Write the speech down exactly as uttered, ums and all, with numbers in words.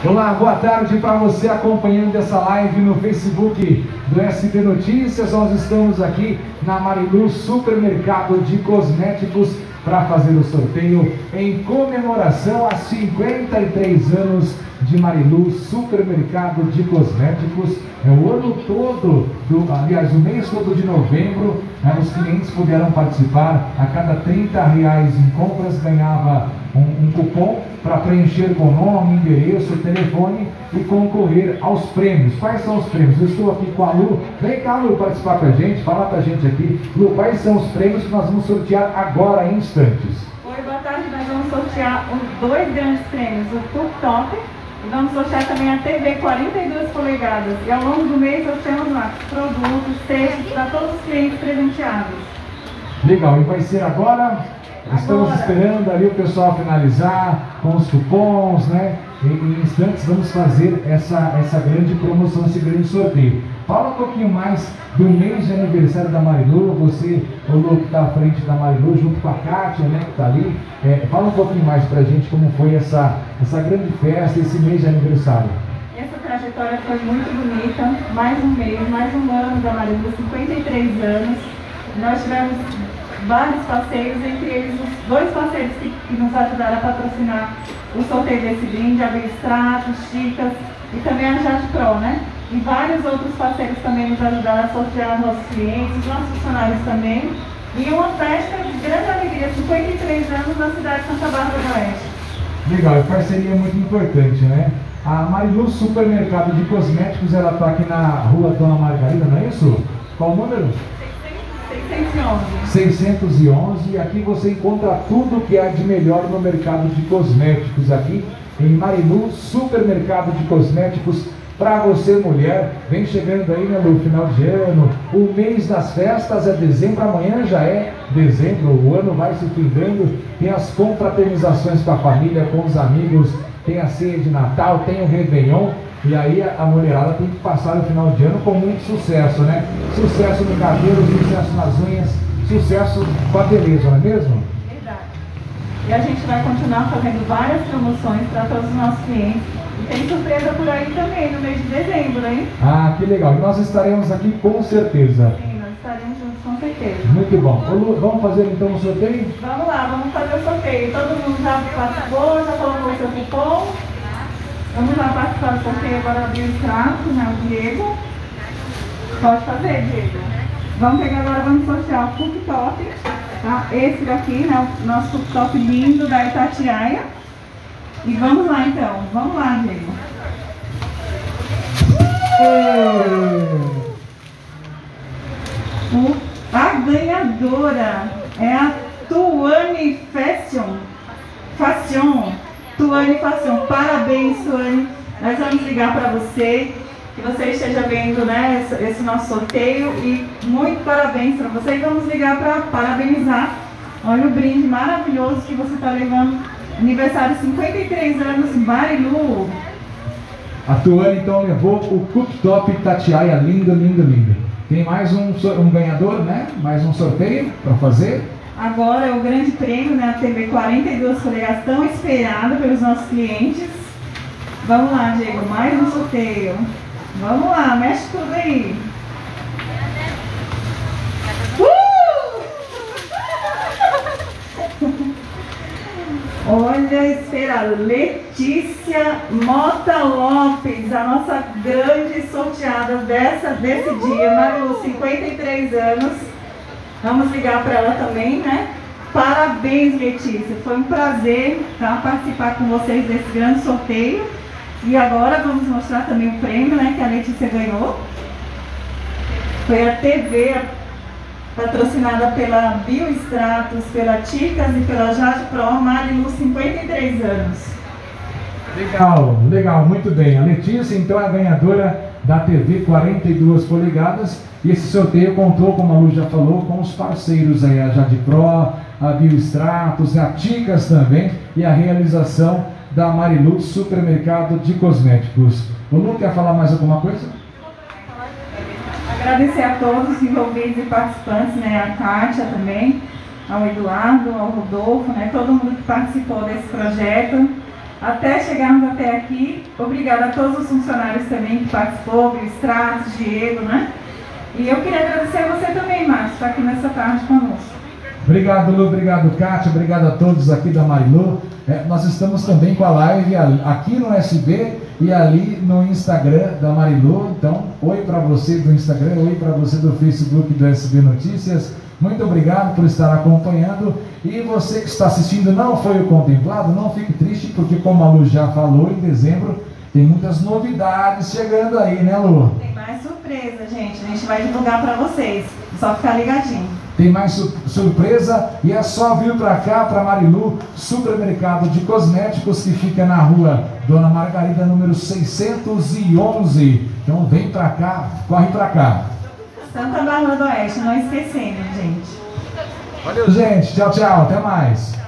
Olá, boa tarde para você acompanhando essa live no Facebook do S B Notícias. Nós estamos aqui na Marilu Supermercado de Cosméticos para fazer o sorteio em comemoração a cinquenta e três anos de Marilu Supermercado de Cosméticos. É o ano todo, do, aliás, o mês todo de novembro, né, os clientes puderam participar. A cada trinta reais em compras ganhava um, um cupom para preencher com nome, endereço, telefone e concorrer aos prêmios. Quais são os prêmios? Eu estou aqui com a Lu. Vem cá, Lu, participar com a gente, falar para a gente aqui. Lu, quais são os prêmios que nós vamos sortear agora em instantes? Oi, boa tarde. Nós vamos sortear os dois grandes prêmios, o Cooktop, e vamos sortear também a T V quarenta e duas polegadas. E ao longo do mês nós temos lá produtos, cestos para todos os clientes presenteados. Legal, e vai ser agora? Estamos Agora. esperando ali o pessoal finalizar com os cupons, né? E, em instantes vamos fazer essa, essa grande promoção, esse grande sorteio. Fala um pouquinho mais do mês de aniversário da Marilu. Você, o Lu, que está à frente da Marilu, junto com a Kátia, né, que está ali. É, fala um pouquinho mais pra gente como foi essa, essa grande festa, esse mês de aniversário. Essa trajetória foi muito bonita. Mais um mês, mais um ano da Marilu, cinquenta e três anos. Nós tivemos vários parceiros, entre eles os dois parceiros que, que nos ajudaram a patrocinar o sorteio desse brinde, a Biostratos, Chicas e também a Jade Pro, né? E vários outros parceiros também nos ajudaram a sortear nossos clientes, os nossos funcionários também. E uma festa de grande alegria, cinquenta e três anos na cidade de Santa Bárbara do Oeste. Legal, e parceria é muito importante, né? A Marilu Supermercado de Cosméticos, ela está aqui na rua Dona Margarida, não é isso? Qual o número? seiscentos e onze. seiscentos e onze, e aqui você encontra tudo que há de melhor no mercado de cosméticos aqui em Marilu Supermercado de Cosméticos. Para você, mulher, vem chegando aí, né, no final de ano, o mês das festas é dezembro, amanhã já é dezembro, o ano vai se findando, tem as confraternizações com a família, com os amigos, tem a ceia de Natal, tem o Réveillon. E aí a mulherada tem que passar o final de ano com muito sucesso, né? Sucesso no cabelo, sucesso nas unhas, sucesso com a beleza, não é mesmo? Verdade. E a gente vai continuar fazendo várias promoções para todos os nossos clientes. E tem surpresa por aí também, no mês de dezembro, hein? Ah, que legal. E nós estaremos aqui com certeza. Sim, nós estaremos juntos com certeza. Muito bom. Ô, Lu, vamos fazer então o sorteio? Vamos lá, vamos fazer o sorteio. Todo mundo já participou, já colocou o seu cupom. Vamos lá participar do sorteio agora do Biostratos, né, o Diego. Pode fazer, Diego. Vamos pegar agora, vamos sortear o Cooktop, tá? Esse daqui, né, o nosso Cooktop lindo da Itatiaia. E vamos lá então, vamos lá, Diego. O, a ganhadora é a Tuane Fashion. Fashion. Tuane Fashion, parabéns, Tuane. Nós vamos ligar para você, que você esteja vendo, né, esse, esse nosso sorteio, e muito parabéns para você. E vamos ligar para parabenizar. Olha o brinde maravilhoso que você está levando. Aniversário cinquenta e três anos, Marilu. A Tuane então levou o Cooktop Itatiaia, lindo, lindo, lindo. Tem mais um, um ganhador, né? Mais um sorteio para fazer. Agora é o grande prêmio, né? A T V quarenta e duas polegadas, tão esperado pelos nossos clientes. Vamos lá, Diego, mais um sorteio. Vamos lá, mexe tudo aí. Uh! Olha, espera, Letícia Mota Lopes, a nossa grande sorteada dessa, desse dia, Marilu, cinquenta e três anos. Vamos ligar para ela também, né? Parabéns, Letícia. Foi um prazer, tá, participar com vocês desse grande sorteio. E agora vamos mostrar também o prêmio, né, que a Letícia ganhou. Foi a T V patrocinada pela Biostratos, pela Chicas e pela Jade Pro, Marilu, cinquenta e três anos. Legal, legal, muito bem. A Letícia, então, é a ganhadora da T V quarenta e duas polegadas. E esse sorteio contou, como a Lu já falou, com os parceiros aí, a Jade Pro, a Biostratos, a Chicas também, e a realização da Marilu Supermercado de Cosméticos. O Lu, quer falar mais alguma coisa? Agradecer a todos os envolvidos e participantes, né, a Kátia também, ao Eduardo, ao Rodolfo, né, todo mundo que participou desse projeto. até chegarmos até aqui. Obrigada a todos os funcionários também que participou, o Stratos, Diego, né? E eu queria agradecer a você também, Márcio, por estar aqui nessa tarde conosco. Obrigado, Lu, obrigado, Kátia, obrigado a todos aqui da Marilu. É, nós estamos também com a live aqui no S B e ali no Instagram da Marilu. Então, oi para você do Instagram, oi para você do Facebook do S B Notícias. Muito obrigado por estar acompanhando. E você que está assistindo não foi o contemplado, não fique triste, porque como a Lu já falou, em dezembro tem muitas novidades chegando aí, né, Lu? Tem mais surpresa, gente. A gente vai divulgar para vocês. Só ficar ligadinho. Tem mais su surpresa e é só vir para cá, para Marilu, supermercado de cosméticos que fica na rua Dona Margarida, número seiscentos e onze. Então vem para cá, corre para cá. Santa Bárbara do Oeste, não esquecendo, gente. Valeu, gente. Tchau, tchau. Até mais.